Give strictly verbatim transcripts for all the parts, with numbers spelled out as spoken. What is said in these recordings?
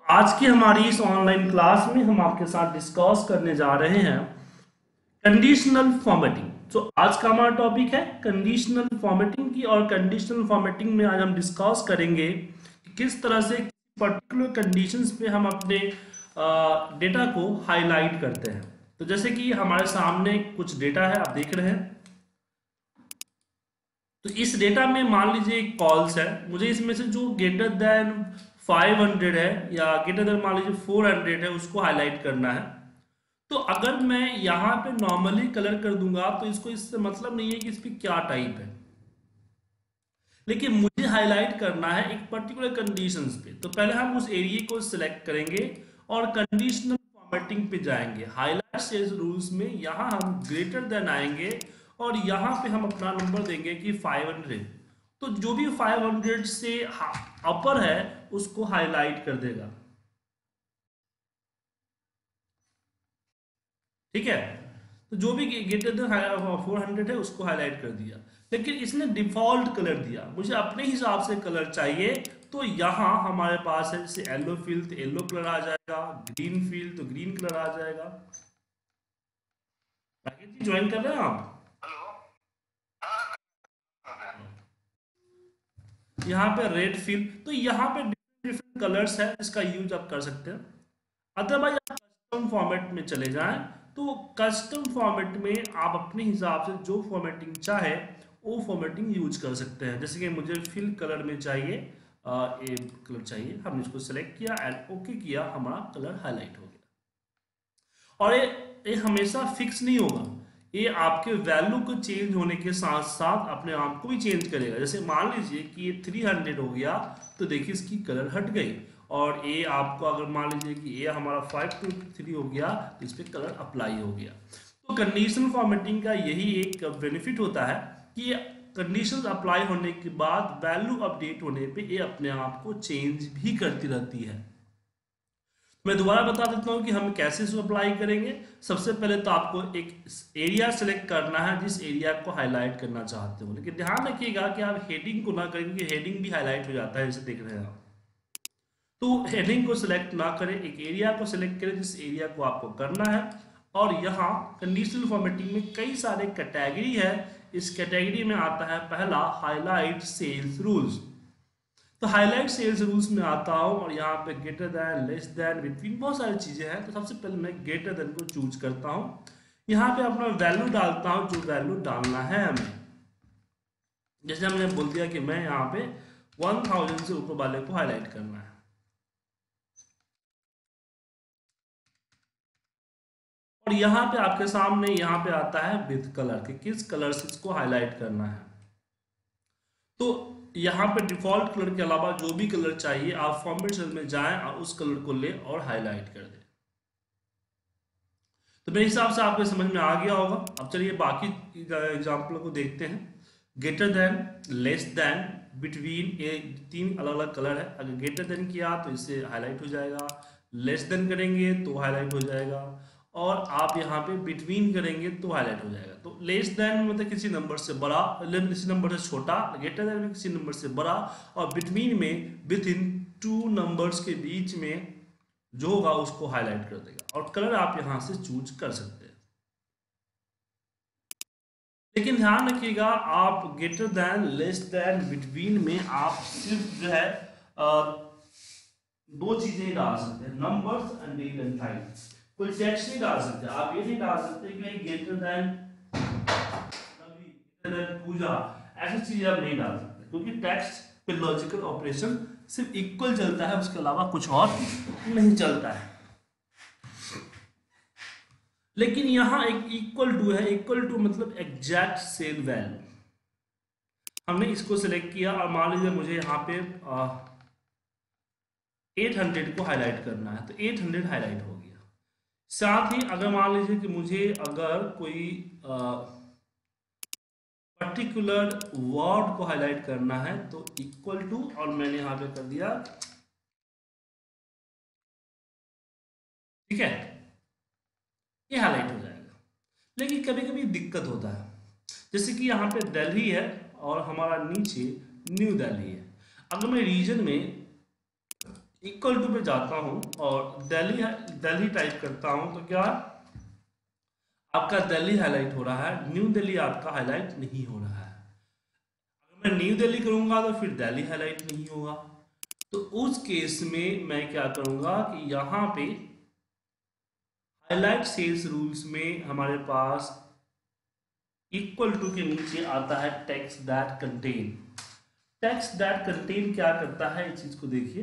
आज की हमारी इस ऑनलाइन क्लास में हम आपके साथ डिस्कस करने जा रहे हैं कंडीशनल फॉर्मेटिंग। तो आज का हमारा टॉपिक है कंडीशनल फॉर्मेटिंग की, और कंडीशनल फॉर्मेटिंग में आज हम डिस्कस करेंगे कि किस तरह से पर्टिकुलर कंडीशंस पे हम अपने डेटा को हाईलाइट करते हैं। तो जैसे कि हमारे सामने कुछ डेटा है, आप देख रहे हैं। तो इस डेटा में मान लीजिए एक कॉल्स है, मुझे इसमें से जो ग्रेटर देन फाइव हंड्रेड है या ग्रेटर देन मान लीजिए फोर हंड्रेड है उसको हाईलाइट करना है। तो अगर मैं यहाँ पे नॉर्मली कलर कर दूंगा तो इसको इससे मतलब नहीं है कि इस पे क्या टाइप है, लेकिन मुझे हाईलाइट करना है एक पर्टिकुलर कंडीशंस पे। तो पहले हम उस एरिया को सिलेक्ट करेंगे और कंडीशनल फॉर्मेटिंग पे जाएंगे। हाईलाइट सेल्स रूल्स में यहाँ हम ग्रेटर देन आएंगे और यहाँ पे हम अपना नंबर देंगे कि फाइव हंड्रेड। तो जो भी फाइव हंड्रेड से अपर है उसको हाईलाइट कर देगा। ठीक है, तो जो भी ग्रेटर देन फोर हंड्रेड है उसको हाईलाइट कर दिया। लेकिन इसने डिफॉल्ट कलर दिया, मुझे अपने हिसाब से कलर चाहिए। तो यहाँ हमारे पास है जैसे येलो फील तो येलो कलर आ जाएगा, ग्रीन फील तो ग्रीन कलर आ जाएगा। ज्वाइन कर रहे हैं आप? यहाँ पे रेड फील, तो यहाँ पे डिफरेंट डिफरेंट कलर्स है, इसका यूज आप कर सकते हैं। अदरवाइज आप कस्टम फॉर्मेट में चले जाएं, तो कस्टम फॉर्मेट में आप अपने हिसाब से जो फॉर्मेटिंग चाहे वो फॉर्मेटिंग यूज कर सकते हैं। जैसे कि मुझे फिल कलर में चाहिए, आ, ए कलर चाहिए, हमने इसको सेलेक्ट किया एंड ओके किया, हमारा कलर हाईलाइट हो गया। और ये ये हमेशा फिक्स नहीं होगा, ये आपके वैल्यू को चेंज होने के साथ साथ अपने आप को भी चेंज करेगा। जैसे मान लीजिए कि ये थ्री हंड्रेड हो गया तो देखिए इसकी कलर हट गई, और ये आपको अगर मान लीजिए कि ये हमारा फाइव टू थ्री हो गया तो इस पर कलर अप्लाई हो गया। तो कंडीशनल फॉर्मेटिंग का यही एक बेनिफिट होता है कि कंडीशंस अप्लाई होने के बाद वैल्यू अपडेट होने पे ये अपने आप को चेंज भी करती रहती है। मैं दोबारा बता देता हूँ कि हम कैसे इसको अप्लाई करेंगे। सबसे पहले तो आपको एक एरिया सेलेक्ट करना है जिस एरिया को हाईलाइट करना चाहते हो, लेकिन ध्यान रखिएगा कि आप हेडिंग को ना करें, क्योंकि हेडिंग भी हाईलाइट हो जाता है, जैसे देख रहे हैं आप। तो हेडिंग को सिलेक्ट ना करें, एक एरिया को सिलेक्ट करें जिस एरिया को आपको करना है। और यहाँ कंडीशनल फॉर्मेटिंग में कई सारे कैटेगरी है। इस कैटेगरी में आता है पहला हाईलाइट सेल्स रूल्स। तो हाईलाइट सेल्स रूल्स में आता हूँ और यहाँ पे greater than, less than, between बहुत सारी चीजें हैं। तो सबसे पहले मैं ग्रेटर देन को चूज करता हूँ। यहाँ पे अपना वैल्यू डालता हूँ जो वैल्यू डालना है हमें। जैसे हमने बोल दिया कि मैं यहाँ पे वन थाउजेंड से ऊपर वाले को हाईलाइट करना है। और यहाँ पे आपके सामने यहाँ पे आता है विथ कलर कि किस कलर से इसको हाईलाइट करना है। तो यहाँ पे डिफॉल्ट कलर के अलावा जो भी कलर चाहिए आप फॉर्मेट सेल में जाएं और उस कलर को ले और हाईलाइट कर दें। तो मेरे हिसाब से आपको समझ में आ गया होगा। अब चलिए बाकी एग्जाम्पल को देखते हैं। Greater than, less than, between, ये तीन अलग अलग कलर है। अगर ग्रेटर देन किया तो इससे हाईलाइट हो जाएगा, लेस देन करेंगे तो हाईलाइट हो जाएगा, और आप यहाँ पे बिटवीन करेंगे तो हाईलाइट हो जाएगा। तो लेस देन मतलब किसी नंबर से बड़ा, किसी नंबर से छोटा, ग्रेटर देन में किसी नंबर से बड़ा, और बिटवीन में विद इन टू नंबर्स के बीच में जो होगा उसको हाईलाइट कर देगा। और कलर आप यहां से चूज कर सकते हैं, लेकिन ध्यान रखिएगा आप greater than, less than, between में आप सिर्फ जो है आ, दो चीजें ही डाल सकते हैं, numbers and date and time. कोई टेक्स्ट नहीं डाल सकते। आप ये नहीं डाल सकते कि ग्रेटर देन पूजा, ऐसी चीजें आप नहीं डाल सकते, क्योंकि टेक्स्ट पे लॉजिकल ऑपरेशन सिर्फ इक्वल चलता है, उसके अलावा कुछ और नहीं चलता है। लेकिन यहां एक इक्वल टू है, इक्वल टू मतलब एग्जैक्ट सेम वैल्यू। हमने इसको सिलेक्ट किया और मान लीजिए मुझे यहाँ पे एट हंड्रेड को हाईलाइट करना है, तो एट हंड्रेड हाईलाइट हो गया। साथ ही अगर मान लीजिए कि मुझे अगर कोई पर्टिकुलर वर्ड को हाईलाइट करना है तो इक्वल टू, और मैंने यहाँ पे कर दिया, ठीक है, ये हाईलाइट हो जाएगा। लेकिन कभी कभी दिक्कत होता है, जैसे कि यहाँ पे दिल्ली है और हमारा नीचे न्यू दिल्ली है। अगर मैं रीजन में इक्वल टू पे जाता हूँ और दिल्ली दिल्ली टाइप करता हूँ, तो क्या आपका दिल्ली हाईलाइट हो रहा है, न्यू दिल्ली आपका हाईलाइट नहीं हो रहा है। अगर मैं न्यू दिल्ली करूंगा तो फिर दिल्ली हाईलाइट नहीं होगा। तो उस केस में मैं क्या करूंगा कि यहाँ पे हाईलाइट सेल्स रूल्स में हमारे पास इक्वल टू के नीचे आता है text that contain. Text that contain क्या करता है, इस चीज को देखिए,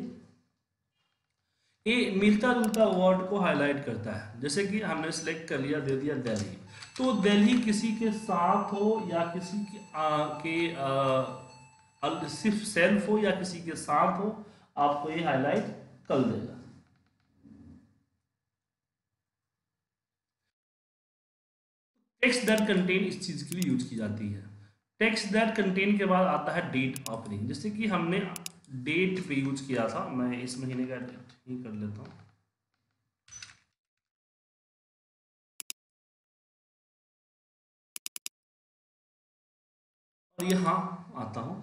ये मिलता जुलता वर्ड को हाईलाइट करता है। जैसे कि हमने सेलेक्ट कर लिया, दे दिया दिल्ली, तो दिल्ली किसी के साथ हो या किसी के, आ, के आ, सिर्फ सेल्फ हो या किसी के साथ हो, आपको ये हाईलाइट कर देगा। टेक्स्ट दैट कंटेन इस चीज के लिए यूज की जाती है। टेक्स्ट दैट कंटेन के बाद आता है डेट ऑफरिंग। जैसे कि हमने डेट पे यूज किया था, मैं इस महीने का डेट ही कर लेता हूँ। और यहाँ आता हूँ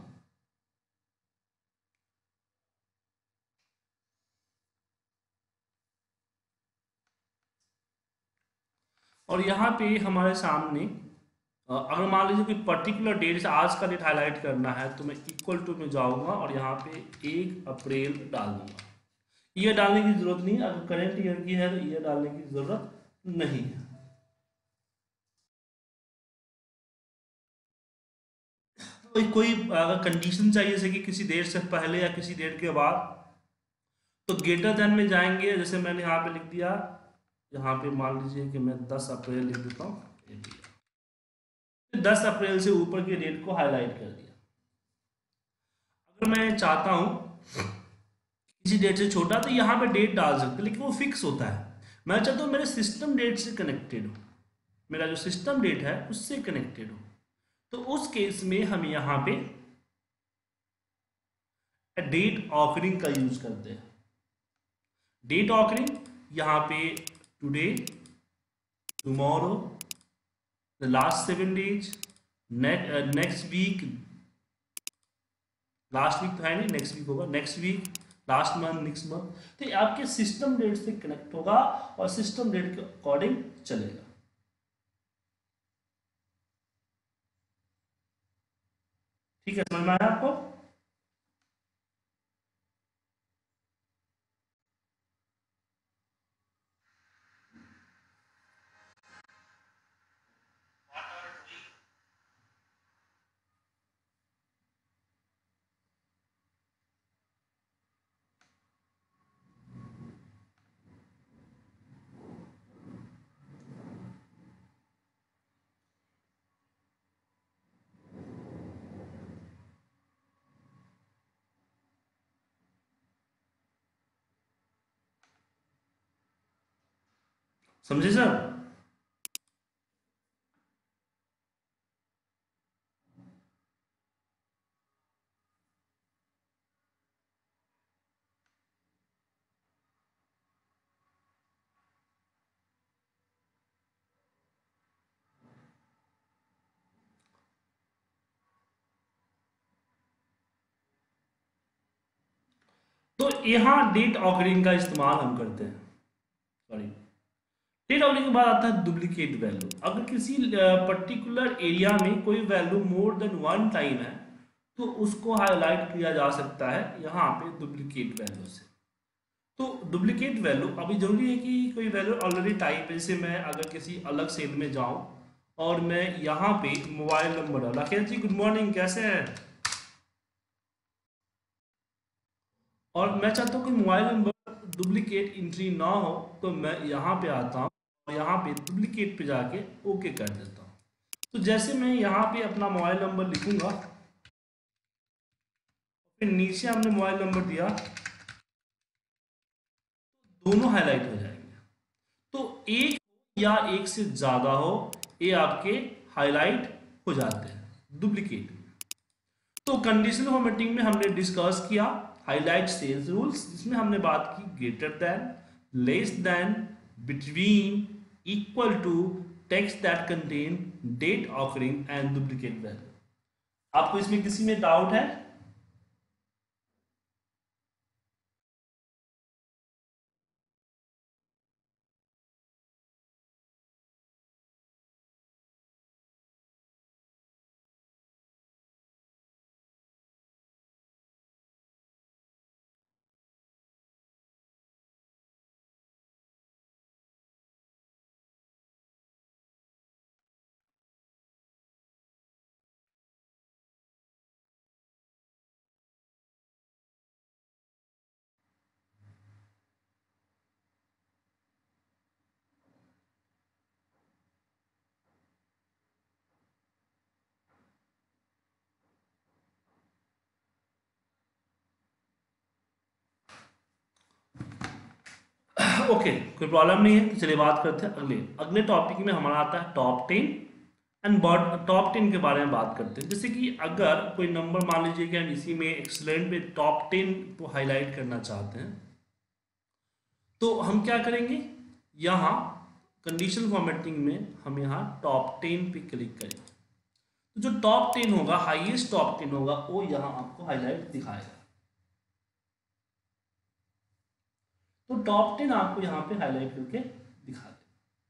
और यहाँ पे हमारे सामने अ, अगर मान लीजिए कोई पर्टिकुलर डेट से आज का डेट हाईलाइट करना है, तो मैं इक्वल टू में जाऊंगा और यहाँ पे एक अप्रैल डाल दूंगा। ईयर डालने की जरूरत नहीं है, अगर करेंट ईयर की है तो ईयर डालने की जरूरत नहीं है। कोई कोई अगर कंडीशन चाहिए, जैसे कि किसी डेट से पहले या किसी डेट के बाद, तो ग्रेटर देन में जाएंगे। जैसे मैंने यहाँ पे लिख दिया, यहाँ पे मान लीजिए कि मैं दस अप्रैल लिख देता हूँ, दस अप्रैल से ऊपर के डेट को हाईलाइट कर दिया। अगर मैं चाहता हूँ किसी डेट से छोटा, तो यहाँ पे डेट डाल सकते हैं, लेकिन वो फिक्स होता है। मैं चाहता हूँ मेरे सिस्टम डेट से कनेक्टेड हो, मेरा जो सिस्टम डेट है उससे कनेक्टेड हो, तो उस केस में हम यहाँ पे डेट ऑकरिंग का यूज करते हैं। डेट ऑकरिंग यहाँ पे today, tomorrow, the last seven days, next week, last week तो है नहीं, नेक्स्ट वीक होगा, next week, last month, next month. तो ये आपके सिस्टम डेट से कनेक्ट होगा और सिस्टम डेट के अकॉर्डिंग चलेगा। ठीक है, समझ में आया आपको? समझे सर? तो यहाँ डेट ऑकरिंग का इस्तेमाल हम करते हैं। सॉरी, डेट ऑकरिंग के बाद आता है डुप्लीकेट वैल्यू। अगर किसी पर्टिकुलर एरिया में कोई value more than one time है, तो उसको हाईलाइट किया जा सकता है यहाँ पे डुप्लीकेट वैल्यू से। तो डुप्लीकेट वैल्यू, अभी जरूरी है कि कोई वैल्यू ऑलरेडी टाइप है। जैसे मैं अगर किसी अलग सेल में जाऊं और मैं यहाँ पे मोबाइल नंबर डाला, राकेश जी गुड मॉर्निंग, कैसे हैं? और मैं चाहता हूँ कि मोबाइल नंबर डुप्लीकेट एंट्री ना हो, तो मैं यहाँ पे आता हूँ और यहाँ पे डुप्लीकेट पे जाके ओके कर देता हूँ। तो जैसे मैं यहाँ पे अपना मोबाइल नंबर लिखूंगा, फिर नीचे हमने मोबाइल नंबर दिया, दोनों हाईलाइट हो जाएंगे। तो एक या एक से ज्यादा हो, ये आपके हाईलाइट हो जाते हैं डुप्लीकेट। तो कंडीशनल फॉर्मेटिंग में हमने डिस्कस किया हाईलाइट सेल्स रूल्स, जिसमें हमने बात की greater than, less than, between, equal to, text that contain, date occurring and duplicate value. आपको इसमें किसी में डाउट है? ओके, कोई प्रॉब्लम नहीं है। तो चलिए बात करते हैं अगले अगले टॉपिक में। हमारा आता है top ten and top ten के बारे में बात करते हैं। जैसे कि अगर कोई नंबर मान लीजिए कि हम इसी में एक्सलेंट में टॉप टेन को हाईलाइट करना चाहते हैं, तो हम क्या करेंगे, यहाँ कंडीशन फॉर्मेटिंग में हम यहाँ टॉप टेन पे क्लिक करेंगे। तो जो टॉप टेन होगा, हाईएस्ट टॉप टेन होगा, वो यहाँ आपको हाईलाइट दिखाएगा। तो टॉप टेन आपको यहाँ पे हाईलाइट करके दिखा दे।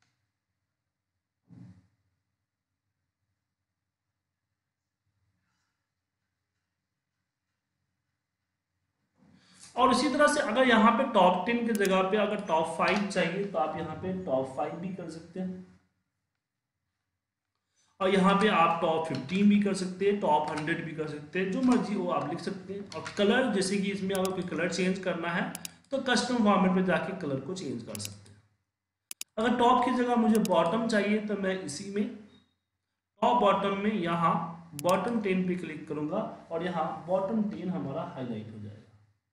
और इसी तरह से अगर यहाँ पे टॉप टेन की जगह पे अगर टॉप फाइव चाहिए तो आप यहाँ पे टॉप फाइव भी कर सकते हैं, और यहाँ पे आप टॉप फिफ्टीन भी कर सकते हैं, टॉप हंड्रेड भी कर सकते हैं, जो मर्जी वो आप लिख सकते हैं। और कलर, जैसे कि इसमें अगर कोई कलर चेंज करना है तो कस्टम फॉर्मेट में जाके कलर को चेंज कर सकते हैं। अगर टॉप की जगह मुझे बॉटम चाहिए तो मैं इसी में टॉप बॉटम में यहाँ बॉटम टेन पे क्लिक करूंगा और यहाँ बॉटम टेन हमारा हाईलाइट हो जाएगा।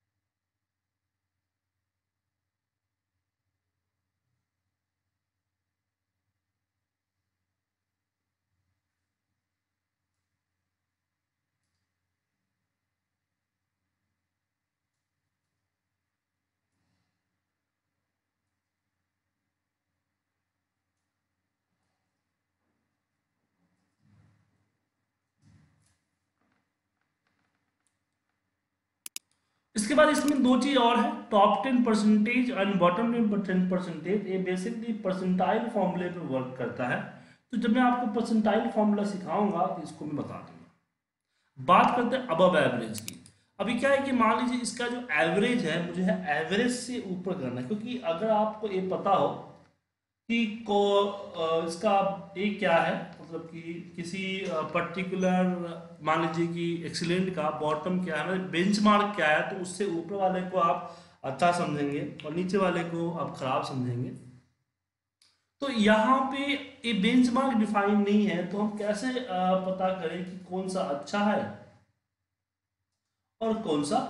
इसके बाद इसमें दो चीज और है, top ten percentage and bottom ten percentage. ये बेसिकली परसेंटाइल फॉर्मूले पे वर्क करता है। तो जब मैं आपको परसेंटाइल फॉर्मूला सिखाऊंगा तो इसको मैं बता दूंगा। बात करते हैं अबव एवरेज की। अभी क्या है कि मान लीजिए इसका जो एवरेज है, मुझे है एवरेज से ऊपर करना है, क्योंकि अगर आपको ये पता हो कि को अ, इसका एक क्या है, मतलब कि किसी पर्टिकुलर, मान लीजिए कि एक्सीलेंट का बॉटम क्या है, मतलब बेंचमार्क क्या है, तो उससे ऊपर वाले को आप अच्छा समझेंगे और नीचे वाले को आप खराब समझेंगे। तो यहाँ पे ये बेंचमार्क डिफाइन नहीं है, तो हम कैसे अ, पता करें कि कौन सा अच्छा है और कौन सा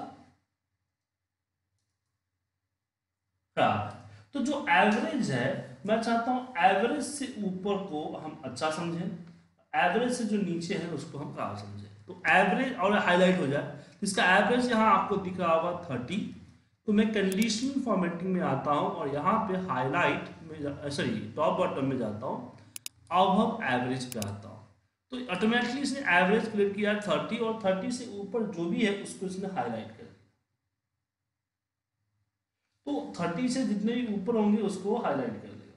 खराब है। तो जो एवरेज है, मैं चाहता हूं एवरेज से ऊपर को हम अच्छा समझें, एवरेज से जो नीचे है उसको हम खराब समझें। तो एवरेज और हाईलाइट हो जाए, तो इसका एवरेज यहाँ आपको दिख रहा होगा थर्टी। तो मैं कंडीशनल फॉर्मेटिंग में आता हूँ और यहाँ पे हाईलाइट में, सॉरी टॉप बॉटम में जाता हूँ, अब हम एवरेज पे आता हूँ। तो ऑटोमेटिकली इसने एवरेज क्लिक किया थर्टी, और थर्टी से ऊपर जो भी है उसको इसने हाईलाइट कर दिया। तो थर्टी से जितने भी ऊपर होंगे उसको हाईलाइट कर देगा।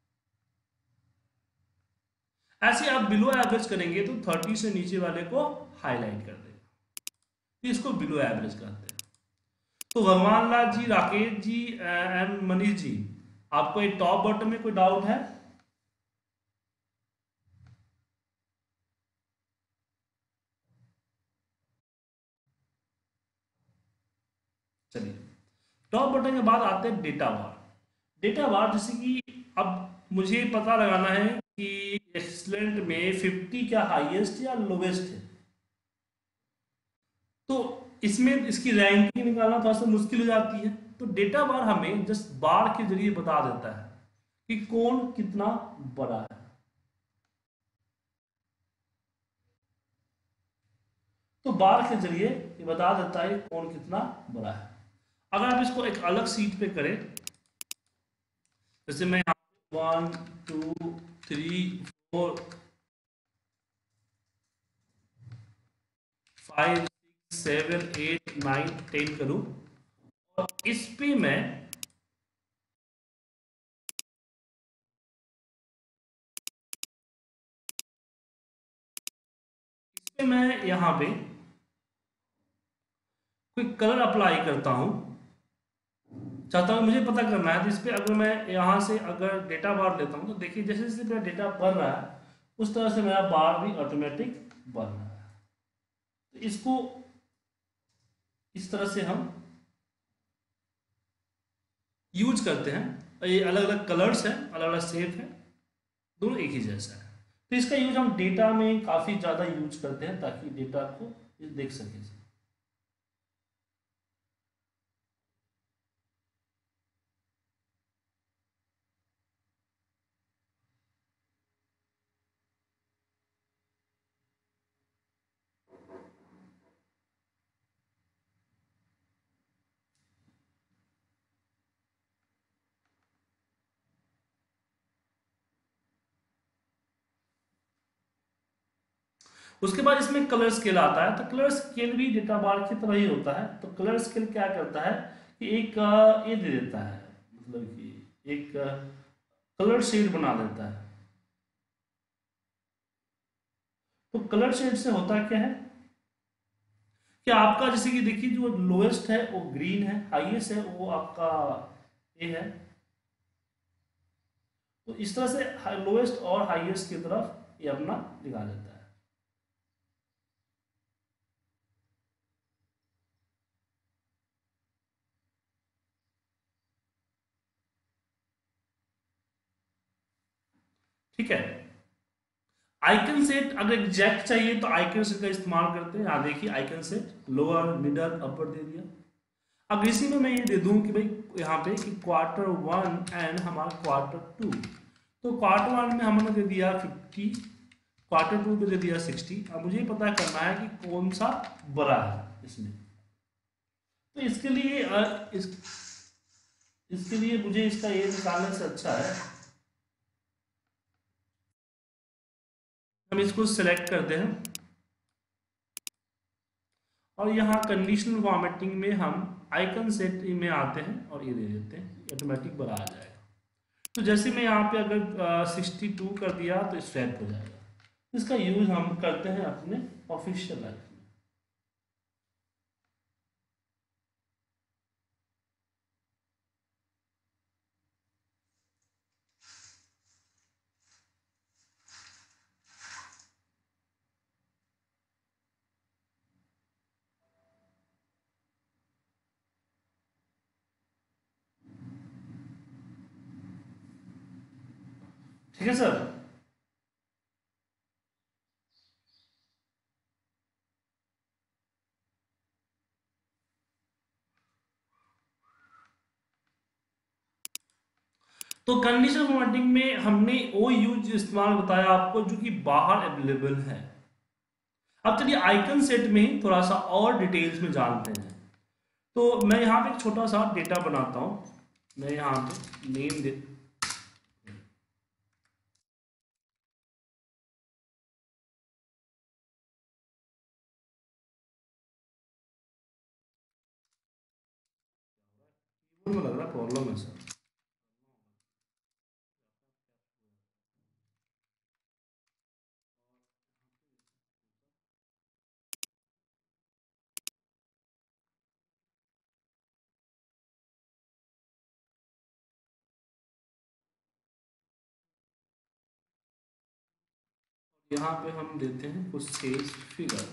ऐसे आप बिलो एवरेज करेंगे तो थर्टी से नीचे वाले को हाईलाइट कर देगा। तो इसको बिलो एवरेज कहते हैं। तो भगवान लाल जी, राकेश जी एंड मनीष जी, आपको ये टॉप बॉटम में कोई डाउट है? चलिए, टॉप बटन के बाद आते हैं डेटा बार। डेटा बार जैसे कि अब मुझे पता लगाना है कि एक्सलेंट में फिफ्टी क्या हाईएस्ट या लोवेस्ट है। तो इसमें इसकी रैंकिंग निकालना थोड़ा सा मुश्किल हो जाती है। तो डेटा बार हमें जस्ट बार के जरिए बता देता है कि कौन कितना बड़ा है। तो बार के जरिए ये बता देता है कौन कितना बड़ा है। अगर आप इसको एक अलग सीट पे करें, जैसे मैं यहाँ one two three four five six seven eight nine ten करूं, और इस पे मैं इस पे मैं यहाँ पे कोई कलर अप्लाई करता हूं, चाहता हूं मुझे पता करना है। तो इस पे अगर मैं यहाँ से अगर डेटा बार लेता हूं, तो देखिए जैसे जैसे मेरा डेटा बढ़ रहा है उस तरह से मेरा बार भी ऑटोमेटिक बढ़ रहा है। तो इसको इस तरह से हम यूज करते हैं। और ये अलग अलग कलर्स हैं, अलग अलग शेप है, दोनों एक ही जैसा है। तो इसका यूज हम डेटा में काफी ज्यादा यूज करते हैं ताकि डेटा को देख सके। उसके बाद इसमें कलर स्केल आता है, तो कलर स्केल भी डेटा बार की तरह ही होता है। तो कलर स्केल क्या करता है कि एक अ, ये दे देता है, मतलब कि एक कलर शेड बना देता है। तो कलर शेड से होता क्या है कि आपका जैसे कि देखिए जो लोएस्ट है वो ग्रीन है, हाईएस्ट है वो आपका ए है। तो इस तरह से लोएस्ट और हाईएस्ट की तरफ ये अपना दिखा देता है। ठीक है। आइकन सेट अगर एग्जैक्ट चाहिए तो आइकन सेट का इस्तेमाल करते हैं। यहाँ देखिए icon set lower middle upper दे दिया। अब इसी में मैं ये दे दूं कि भाई यहाँ पे कि क्वार्टर वन एंड हमारा क्वार्टर टू। तो क्वार्टर वन में हमने दे दिया फिफ्टी, क्वार्टर टू पे दे दिया सिक्सटी। अब मुझे पता करना है कि कौन सा बड़ा है इसमें। तो इसके लिए अ, इस इसके लिए मुझे इसका ये निकालने से अच्छा है हम इसको सिलेक्ट करते हैं और यहाँ कंडीशनल फॉर्मेटिंग में हम आइकन सेट में आते हैं और ये दे देते हैं, ऑटोमेटिक बड़ा आ जाएगा। तो जैसे मैं यहाँ पे अगर सिक्सटी टू कर दिया तो स्वैप हो जाएगा। इसका यूज हम करते हैं अपने ऑफिशियल लाइफ में। ठीक है सर। तो कंडीशनल फॉर्मेटिंग में हमने वो यूज इस्तेमाल बताया आपको जो कि बाहर अवेलेबल है। अब चलिए आइकन सेट में थोड़ा सा और डिटेल्स में जानते हैं। तो मैं यहाँ पे एक छोटा सा डेटा बनाता हूँ। मैं यहाँ पे नेम दे में लग रहा है प्रॉब्लम है सर। यहाँ पे हम देते हैं कुछ सेल्स फिगर।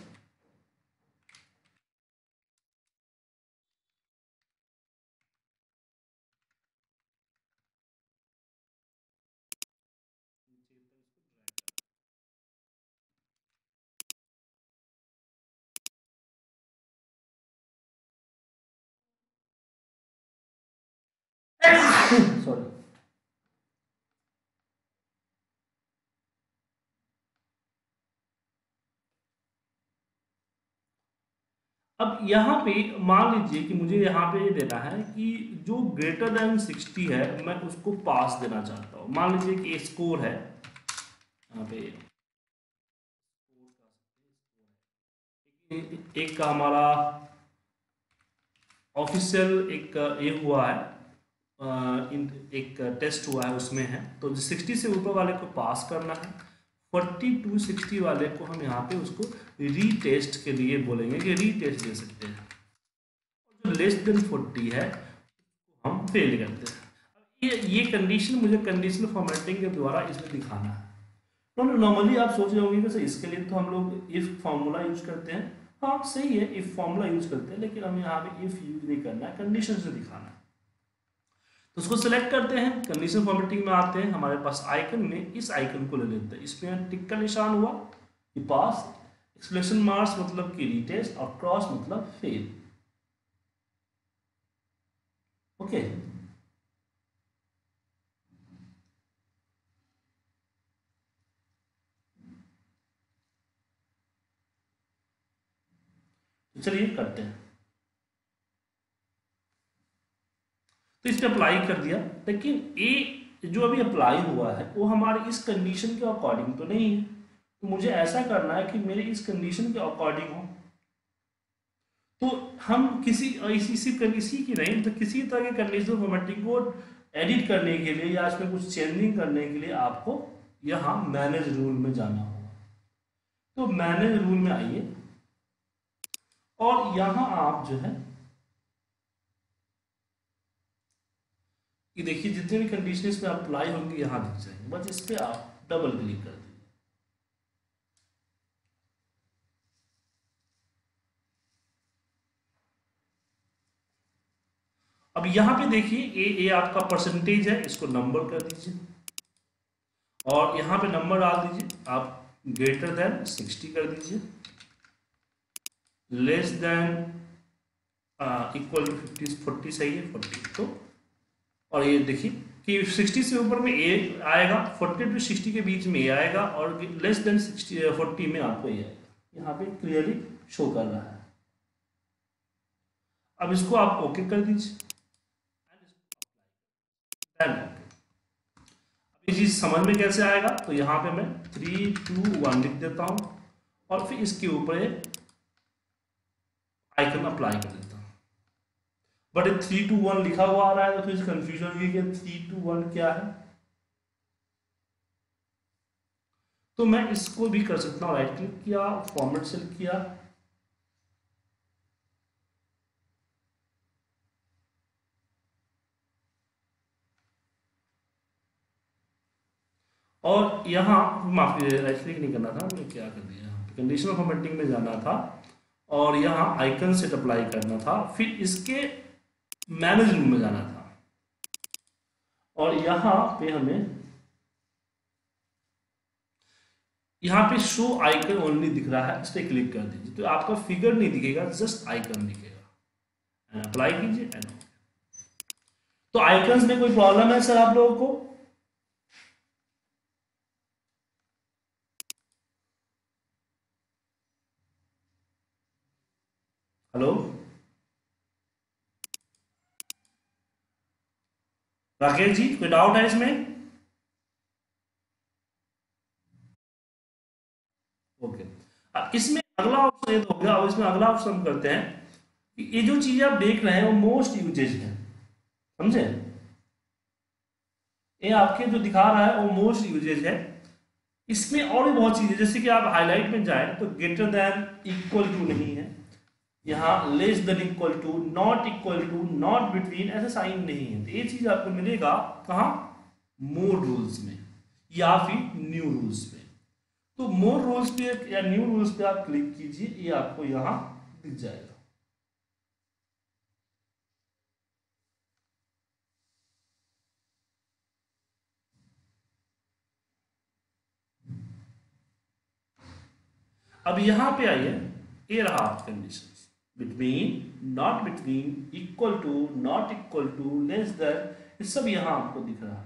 सॉरी। अब यहाँ पे मान लीजिए कि मुझे यहाँ पे ये देना है कि जो ग्रेटर देन सिक्सटी है मैं उसको पास देना चाहता हूँ। मान लीजिए कि स्कोर है यहाँ पे एक, एक का हमारा ऑफिशियल एक ये हुआ है, अ, इन- एक टेस्ट हुआ है उसमें है। तो सिक्सटी से ऊपर वाले को पास करना है, फोर्टी टू सिक्सटी वाले को हम यहाँ पे उसको रीटेस्ट के लिए बोलेंगे कि रीटेस्ट दे सकते हैं। जो लेस देन फोर्टी है उसको हम फेल करते हैं। अब ये ये कंडीशन मुझे कंडीशनल फॉर्मेटिंग के द्वारा इसमें दिखाना है। तो नॉर्मली आप सोच रहे होंगे कि सर इसके लिए तो हम लोग इफ फॉर्मूला यूज करते हैं। हाँ सही है, इफ फॉर्मूला यूज करते हैं, लेकिन हमें यहाँ पे इफ यूज नहीं करना है, कंडीशन से दिखाना है। तो उसको सिलेक्ट करते हैं, कंडीशन फॉर्मेटिंग में आते हैं, हमारे पास आइकन में इस आइकन को ले लेते हैं। इसमें टिक का निशान हुआ कि पास, एक्सक्लेमेशन मार्क्स मतलब कि रीटेस्ट और क्रॉस मतलब फेल। ओके। तो चलिए करते हैं। तो इस पे अप्लाई कर दिया, लेकिन ए जो अभी अप्लाई हुआ है वो हमारे इस कंडीशन के अकॉर्डिंग तो नहीं है। तो मुझे ऐसा करना है कि मेरे इस कंडीशन के अकॉर्डिंग हो। तो हम किसी इसी इसी इसी की नहीं तो किसी तरह के कंडीशनल फॉर्मेटिंग को एडिट करने के लिए या इसमें कुछ चेंजिंग करने के लिए आपको यहाँ मैनेज रूल में जाना होगा। तो मैनेज रूल में आइए और यहाँ आप जो है कि देखिए जितने भी कंडीशन इसमें अप्लाई होंगे यहाँ दिख जाएंगे, बस इस पर आप डबल क्लिक कर दीजिए। अब यहाँ पे देखिए ए ए आपका परसेंटेज है, इसको नंबर कर दीजिए और यहाँ पे नंबर डाल दीजिए। आप ग्रेटर देन सिक्सटी कर दीजिए, less than equal to fifty forty सही है फोर्टी। तो और ये देखिए कि सिक्सटी से ऊपर में ए आएगा, फोर्टी टू सिक्सटी के बीच में ए आएगा और लेस देन सिक्सटी फोर्टी में आपको ए आएगा। यहाँ पे क्लियरली शो कर रहा है। अब इसको आप ओके कर दीजिए। अब ये चीज समझ में कैसे आएगा, तो यहाँ पे मैं थ्री टू वन लिख देता हूं और फिर इसके ऊपर आइकन अप्लाई कर देता हूं। बट ये थ्री टू वन लिखा हुआ आ रहा है तो फिर कंफ्यूजन होगी कि थ्री टू वन क्या है। तो मैं इसको भी कर सकता हूं, राइट क्लिक किया, फॉर्मेट सेलेक्ट किया, और यहाँ माफ कीजिए राइट क्लिक नहीं करना था, मैंने क्या कर दिया, कंडीशनल फॉर्मेटिंग में जाना था और यहाँ आइकन सेट अप्लाई करना था, फिर इसके मैनेज रूम में जाना था और यहाँ पे हमें यहाँ पे शो आइकन ओनली दिख रहा है, इस पर क्लिक कर दीजिए तो आपका फिगर नहीं दिखेगा, जस्ट आइकन दिखेगा। अप्लाई कीजिए एंड तो आइकन्स में कोई प्रॉब्लम है सर आप लोगों को? हेलो राकेश जी, कोई डाउट है इसमें? ओके, अब इसमें अगला ऑप्शन ये तो हो गया। अब इसमें अगला ऑप्शन हम करते हैं कि ये जो चीज आप देख रहे हैं वो मोस्ट यूजेज है, समझे? ये आपके जो दिखा रहा है वो मोस्ट यूजेज है। इसमें और भी बहुत चीजें, जैसे कि आप हाईलाइट में जाए तो ग्रेटर देन इक्वल टू नहीं है, यहाँ less than equal to, not equal to, not between, ऐसा साइन नहीं है। तो ये चीज आपको मिलेगा कहाँ? मोर रूल्स में या फिर न्यू रूल्स में। तो मोर रूल्स पे या न्यू रूल्स पे आप क्लिक कीजिए, ये आपको यहाँ दिख जाएगा। अब यहाँ पे आइए, ये रहा condition, between, not between, equal to, not equal to, less than, ये सब यहां आपको दिख रहा है।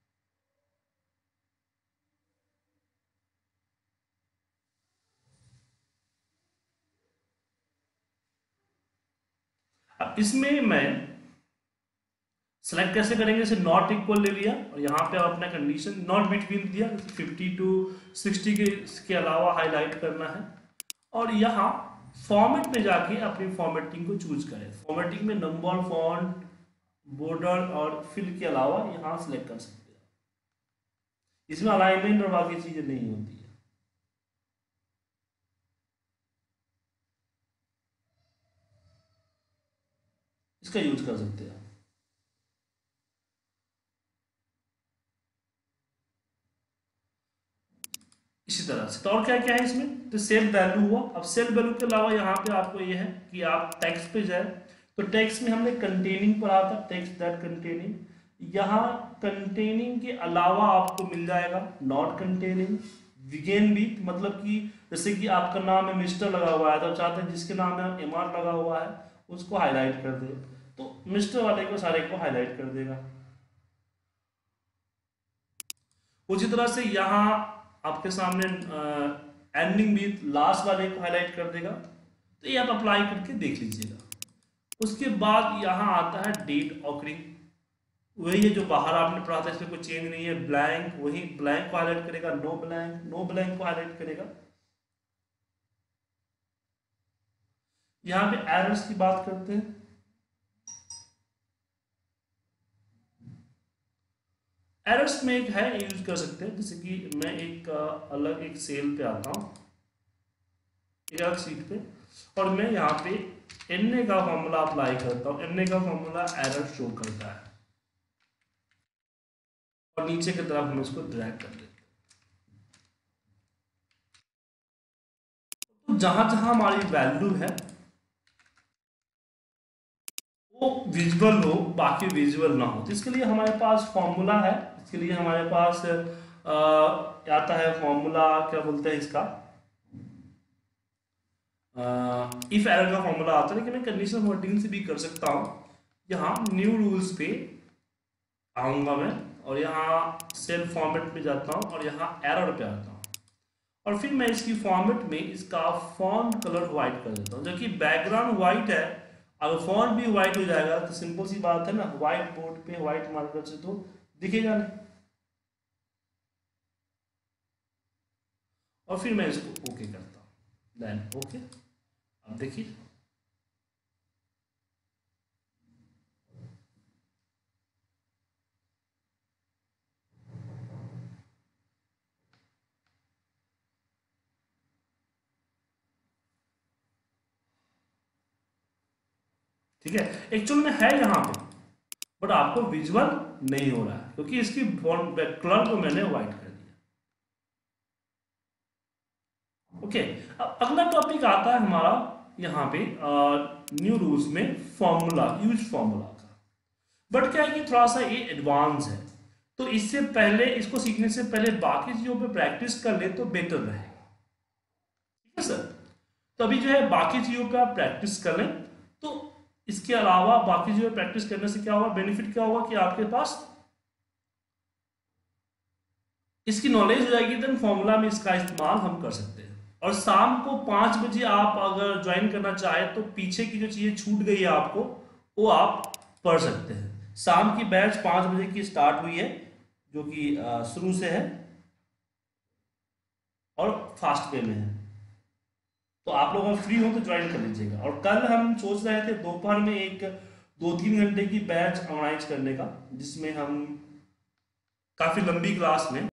अब इसमें मैं सेलेक्ट कैसे करेंगे? जैसे नॉट इक्वल ले लिया और यहाँ पे आप अपना कंडीशन नॉट बिटवीन दिया, फिफ्टी टू सिक्सटी के इसके अलावा हाईलाइट करना है और यहाँ फॉर्मेट में जाके अपनी फॉर्मेटिंग को चूज करें। फॉर्मेटिंग में नंबर, फॉन्ट, बॉर्डर और फिल के अलावा यहाँ सेलेक्ट कर सकते हैं। इसमें अलाइनमेंट और बाकी चीजें नहीं होती है। इसका यूज कर सकते हैं। इसी तरह से तो और क्या क्या है इसमें? तो सेल वैल्यू हुआ। अब सेल वैल्यू के अलावा यहाँ पे आपको ये है कि आप टेक्स्ट पे जाए तो टेक्स्ट में हमने कंटेनिंग पढ़ा था, टेक्स्ट दैट कंटेनिंग। यहाँ कंटेनिंग के अलावा आपको मिल जाएगा नॉट कंटेनिंग, बिगिन विथ, मतलब कि जैसे कि आपका नाम है मिस्टर लगा हुआ है तो चाहते हैं जिसके नाम में एम आर लगा हुआ है उसको हाईलाइट कर दे, तो मिस्टर वाले को सारे को हाईलाइट कर देगा। उसी तरह से यहाँ आपके सामने एंडिंग विथ, लास्ट वाले को हाईलाइट कर देगा। तो ये आप अप्लाई करके देख लीजिएगा। उसके बाद यहाँ आता है डेट ऑकरिंग, वही है जो बाहर आपने पढ़ा था, इसमें कोई चेंज नहीं है। ब्लैंक, वही ब्लैंक को हाईलाइट करेगा, नो ब्लैंक नो ब्लैंक को हाईलाइट करेगा। यहाँ पे एरर्स की बात करते हैं। एरर्स में एक है, यूज कर सकते हैं, जैसे कि मैं एक अ, अलग एक सेल पे आता हूँ, एक अलग सीट पे, और मैं यहाँ पे एन ए का फॉर्मूला अप्लाई करता हूँ। एन ए का फॉर्मूला एरर शो करता है, और नीचे की तरफ हम इसको ड्रैग कर देते हैं। तो जहां जहां हमारी वैल्यू है वो विजुअल हो, बाकी विजुअल ना हो, तो इसके लिए हमारे पास फॉर्मूला है। इसके लिए हमारे पास आ, आता है फॉर्मूला, क्या बोलते हैं इसका, इफ एरर का फॉर्मूला आता है, लेकिन मैं कंडीशनल वर्डिंग से भी कर सकता हूँ। यहाँ न्यू रूल्स पे आऊंगा मैं, और यहाँ सेल फॉर्मेट पे जाता हूँ, और यहाँ एरर पे आता हूँ, और फिर मैं इसकी फॉर्मेट में इसका फॉन्ट कलर व्हाइट कर देता हूँ। जबकि बैकग्राउंड व्हाइट है, अगर फॉन्ट भी व्हाइट हो जाएगा तो सिंपल सी बात है ना, व्हाइट बोर्ड पे व्हाइट मार्कर से तो दिखेगा नहीं। और फिर मैं इसको ओके करता हूँ, देन ओके। अब देखिए, ठीक है, एक्चुअल में है यहाँ पे, बट आपको विजुअल नहीं हो रहा है क्योंकि इसकी कलर को मैंने व्हाइट कर दिया। ओके, अब अगला टॉपिक आता है हमारा यहाँ पे न्यू रूल्स में फॉर्मूला, यूज फॉर्मूला का। बट क्या है कि थोड़ा सा ये एडवांस है, तो इससे पहले, इसको सीखने से पहले बाकी चीजों पे प्रैक्टिस कर ले तो बेटर रहेगा। ठीक है सर, तो अभी जो है बाकी चीजों पे आप प्रैक्टिस कर लें, तो इसके अलावा बाकी चीजों पे प्रैक्टिस करने से क्या होगा, बेनिफिट क्या होगा कि आपके पास इसकी नॉलेज हो जाएगी, देन फॉर्मूला में इसका इस्तेमाल हम कर सकते हैं। और शाम को पाँच बजे आप अगर ज्वाइन करना चाहें तो पीछे की जो चीज़ें छूट गई है आपको, वो आप पढ़ सकते हैं। शाम की बैच पाँच बजे की स्टार्ट हुई है, जो कि अ, शुरू से है और फास्ट वे में है, तो आप लोग अगर फ्री हो तो ज्वाइन कर लीजिएगा। और कल हम सोच रहे थे दोपहर में एक दो तीन घंटे की बैच ऑर्गेनाइज करने का, जिसमें हम काफ़ी लंबी क्लास में